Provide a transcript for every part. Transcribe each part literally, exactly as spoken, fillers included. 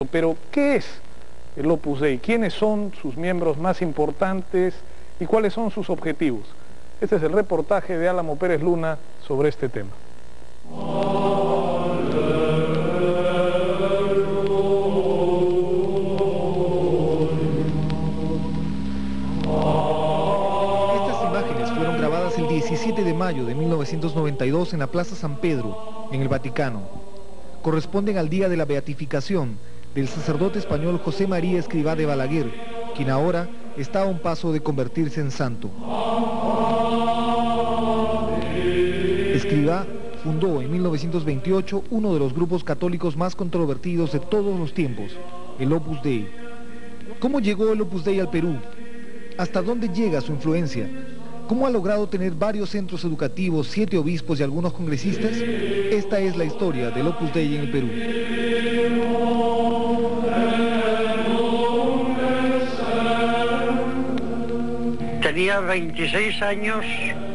Pero, ¿qué es el Opus Dei? ¿Quiénes son sus miembros más importantes y cuáles son sus objetivos? Este es el reportaje de Álamo Pérez Luna sobre este tema. Estas imágenes fueron grabadas el diecisiete de mayo de mil novecientos noventa y dos en la Plaza San Pedro, en el Vaticano. Corresponden al día de la beatificación del sacerdote español José María Escrivá de Balaguer, quien ahora está a un paso de convertirse en santo. Escrivá fundó en mil novecientos veintiocho uno de los grupos católicos más controvertidos de todos los tiempos, el Opus Dei. ¿Cómo llegó el Opus Dei al Perú? ¿Hasta dónde llega su influencia? ¿Cómo ha logrado tener varios centros educativos, siete obispos y algunos congresistas? Esta es la historia del Opus Dei en el Perú. Tenía veintiséis años,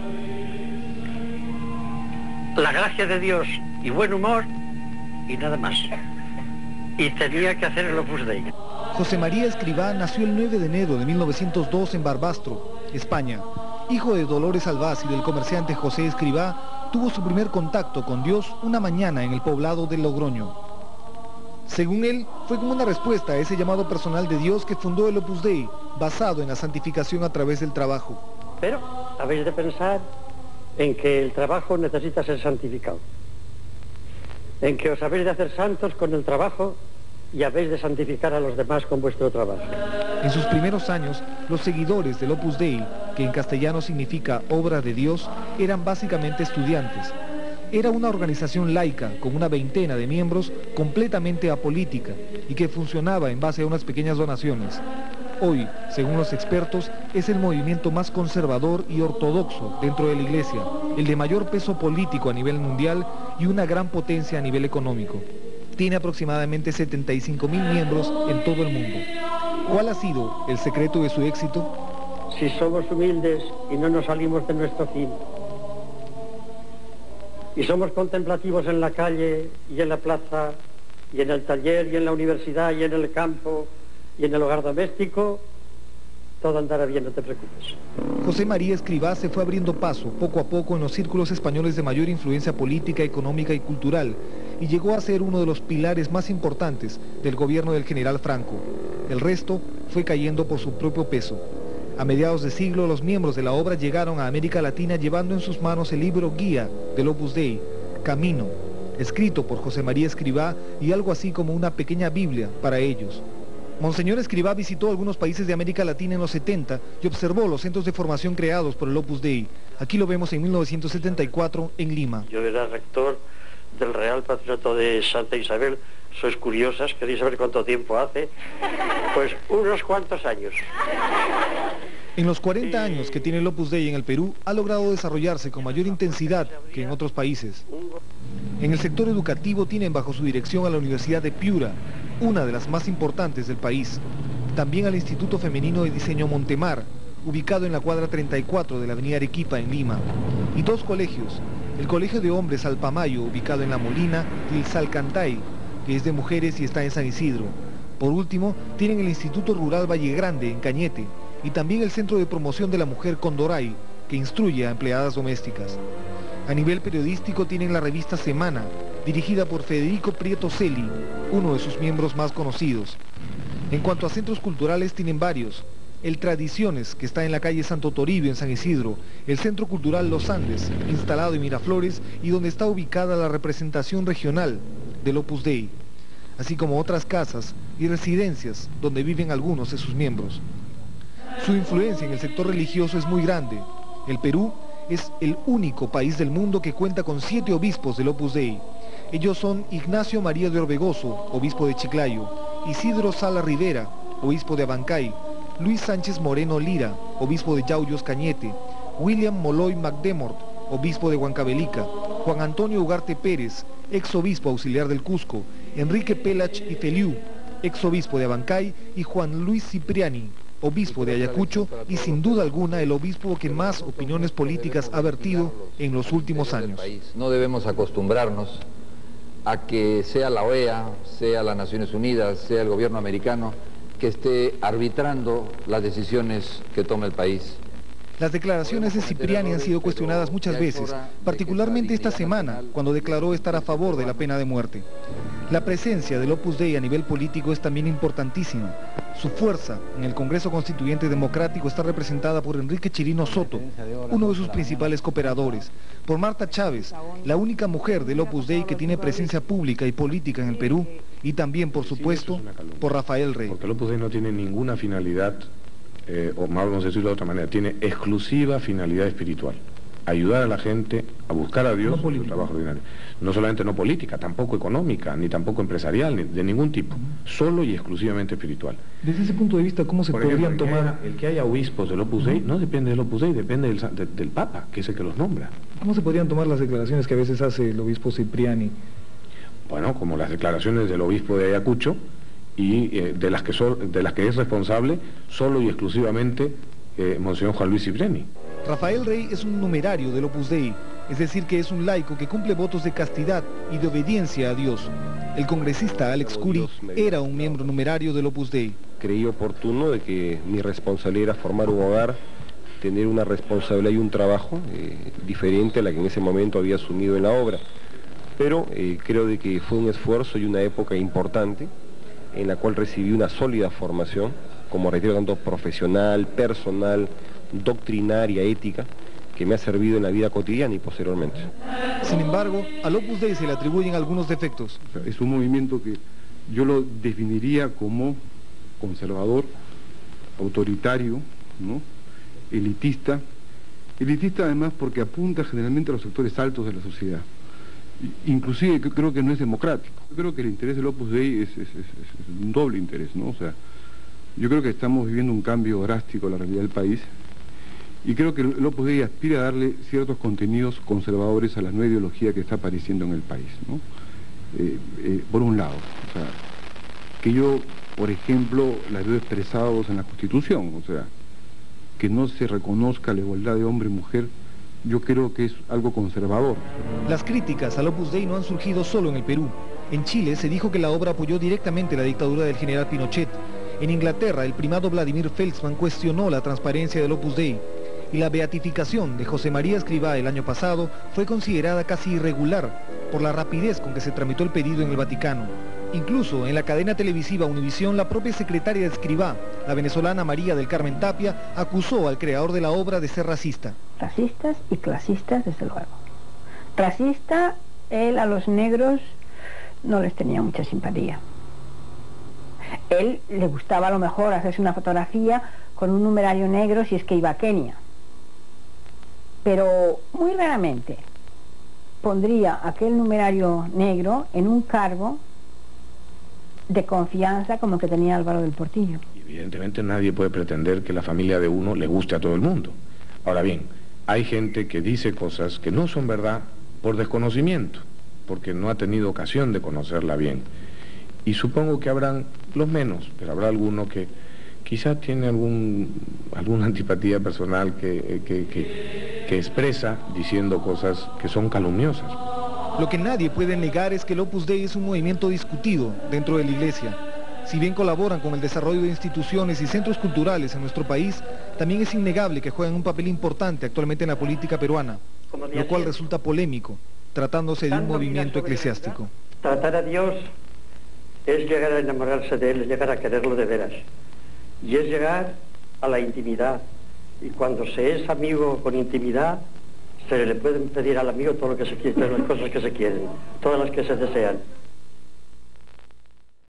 la gracia de Dios y buen humor y nada más. Y tenía que hacer el Opus Dei. José María Escrivá nació el nueve de enero de mil novecientos dos en Barbastro, España. Hijo de Dolores Albaz y del comerciante José Escrivá, tuvo su primer contacto con Dios una mañana en el poblado de Logroño. Según él, fue como una respuesta a ese llamado personal de Dios que fundó el Opus Dei, basado en la santificación a través del trabajo. Pero habéis de pensar en que el trabajo necesita ser santificado, en que os habéis de hacer santos con el trabajo y habéis de santificar a los demás con vuestro trabajo. En sus primeros años, los seguidores del Opus Dei, que en castellano significa obra de Dios, eran básicamente estudiantes. Era una organización laica, con una veintena de miembros, completamente apolítica, y que funcionaba en base a unas pequeñas donaciones. Hoy, según los expertos, es el movimiento más conservador y ortodoxo dentro de la Iglesia, el de mayor peso político a nivel mundial y una gran potencia a nivel económico. Tiene aproximadamente setenta y cinco mil miembros en todo el mundo. ¿Cuál ha sido el secreto de su éxito? Si somos humildes y no nos salimos de nuestro fin, y somos contemplativos en la calle y en la plaza, y en el taller y en la universidad y en el campo y en el hogar doméstico, todo andará bien, no te preocupes. José María Escrivá se fue abriendo paso, poco a poco, en los círculos españoles de mayor influencia política, económica y cultural, y llegó a ser uno de los pilares más importantes del gobierno del general Franco. El resto fue cayendo por su propio peso. A mediados de siglo, los miembros de la obra llegaron a América Latina llevando en sus manos el libro guía del Opus Dei, Camino, escrito por José María Escrivá y algo así como una pequeña Biblia para ellos. Monseñor Escrivá visitó algunos países de América Latina en los setenta y observó los centros de formación creados por el Opus Dei. Aquí lo vemos en mil novecientos setenta y cuatro en Lima. Yo era rector del Real Patronato de Santa Isabel. Sois curiosas, queréis saber cuánto tiempo hace. Pues unos cuantos años. En los cuarenta años que tiene el Opus Dei en el Perú, ha logrado desarrollarse con mayor intensidad que en otros países. En el sector educativo tienen bajo su dirección a la Universidad de Piura, una de las más importantes del país. También al Instituto Femenino de Diseño Montemar, ubicado en la cuadra treinta y cuatro de la avenida Arequipa en Lima. Y dos colegios, el Colegio de Hombres Alpamayo, ubicado en La Molina, y el Salcantay, que es de mujeres y está en San Isidro. Por último, tienen el Instituto Rural Valle Grande, en Cañete, y también el Centro de Promoción de la Mujer Condoray, que instruye a empleadas domésticas. A nivel periodístico tienen la revista Semana, dirigida por Federico Prieto Celi, uno de sus miembros más conocidos. En cuanto a centros culturales tienen varios. El Tradiciones, que está en la calle Santo Toribio en San Isidro, el Centro Cultural Los Andes, instalado en Miraflores y donde está ubicada la representación regional del Opus Dei, así como otras casas y residencias donde viven algunos de sus miembros. Su influencia en el sector religioso es muy grande. El Perú es el único país del mundo que cuenta con siete obispos del Opus Dei. Ellos son Ignacio María de Orbegoso, obispo de Chiclayo, Isidro Sala Rivera, obispo de Abancay, Luis Sánchez Moreno Lira, obispo de Yauyos Cañete, William Moloy McDermott, obispo de Huancavelica, Juan Antonio Ugarte Pérez, ex obispo auxiliar del Cusco, Enrique Pelach y Feliu, ex obispo de Abancay, y Juan Luis Cipriani, obispo de Ayacucho, y sin duda alguna el obispo que más opiniones políticas ha vertido en los últimos años. No debemos acostumbrarnos a que sea la O E A, sea las Naciones Unidas, sea el gobierno americano, que esté arbitrando las decisiones que toma el país. Las declaraciones de Cipriani han sido cuestionadas muchas veces, particularmente esta semana, cuando declaró estar a favor de la pena de muerte. La presencia del Opus Dei a nivel político es también importantísima. Su fuerza en el Congreso Constituyente Democrático está representada por Enrique Chirino Soto, uno de sus principales cooperadores, por Marta Chávez, la única mujer del Opus Dei que tiene presencia pública y política en el Perú, y también, por supuesto, por Rafael Rey. Porque el Opus Dei no tiene ninguna finalidad, eh, o más vamos a decirlo de otra manera, tiene exclusiva finalidad espiritual. Ayudar a la gente a buscar a Dios en su trabajo ordinario. No solamente no política, tampoco económica, ni tampoco empresarial, ni de ningún tipo. Solo y exclusivamente espiritual. Desde ese punto de vista, ¿cómo se Por podrían ejemplo, tomar...? El que, haya, el que haya obispos del Opus Dei no depende del Opus Dei, depende del, de, del Papa, que es el que los nombra. ¿Cómo se podrían tomar las declaraciones que a veces hace el obispo Cipriani? Bueno, como las declaraciones del obispo de Ayacucho, y eh, de, las que so, de las que es responsable solo y exclusivamente eh, Monseñor Juan Luis Cipriani. Rafael Rey es un numerario del Opus Dei, es decir que es un laico que cumple votos de castidad y de obediencia a Dios. El congresista Alex Curi era un miembro numerario del Opus Dei. Creí oportuno de que mi responsabilidad era formar un hogar, tener una responsabilidad y un trabajo eh, diferente a la que en ese momento había asumido en la obra. Pero eh, creo de que fue un esfuerzo y una época importante en la cual recibí una sólida formación, como reitero, tanto profesional, personal, doctrinaria, ética, que me ha servido en la vida cotidiana y posteriormente. Sin embargo, al Opus Dei se le atribuyen algunos defectos. O sea, es un movimiento que yo lo definiría como conservador, autoritario, ¿no? elitista, elitista además porque apunta generalmente a los sectores altos de la sociedad. Inclusive creo que no es democrático. Yo creo que el interés del Opus Dei es, es, es, es un doble interés, ¿no? O sea, yo creo que estamos viviendo un cambio drástico en la realidad del país y creo que el Opus Dei aspira a darle ciertos contenidos conservadores a la nueva ideología que está apareciendo en el país, ¿no? Eh, eh, por un lado, o sea, que yo, por ejemplo, la veo expresados en la Constitución, o sea, que no se reconozca la igualdad de hombre y mujer. Yo creo que es algo conservador. Las críticas al Opus Dei no han surgido solo en el Perú. En Chile se dijo que la obra apoyó directamente la dictadura del general Pinochet. En Inglaterra, el primado Vladimir Felsman cuestionó la transparencia del Opus Dei. Y la beatificación de José María Escrivá el año pasado fue considerada casi irregular por la rapidez con que se tramitó el pedido en el Vaticano. Incluso en la cadena televisiva Univisión, la propia secretaria de Escrivá, la venezolana María del Carmen Tapia, acusó al creador de la obra de ser racista. Racistas y clasistas, desde luego. Racista, él a los negros no les tenía mucha simpatía. Él le gustaba a lo mejor hacerse una fotografía con un numerario negro si es que iba a Kenia. Pero muy raramente pondría aquel numerario negro en un cargo de confianza como el que tenía Álvaro del Portillo. Y evidentemente nadie puede pretender que la familia de uno le guste a todo el mundo. Ahora bien, hay gente que dice cosas que no son verdad por desconocimiento, porque no ha tenido ocasión de conocerla bien. Y supongo que habrán los menos, pero habrá alguno que quizás tiene algún, alguna antipatía personal que, que, que, que expresa diciendo cosas que son calumniosas. Lo que nadie puede negar es que el Opus Dei es un movimiento discutido dentro de la Iglesia. Si bien colaboran con el desarrollo de instituciones y centros culturales en nuestro país, también es innegable que juegan un papel importante actualmente en la política peruana, lo cual resulta polémico, tratándose de un movimiento eclesiástico. Tratar a Dios es llegar a enamorarse de Él, es llegar a quererlo de veras. Y es llegar a la intimidad. Y cuando se es amigo con intimidad, se le pueden pedir al amigo todo lo que se quiere, todas las cosas que se quieren, todas las que se desean.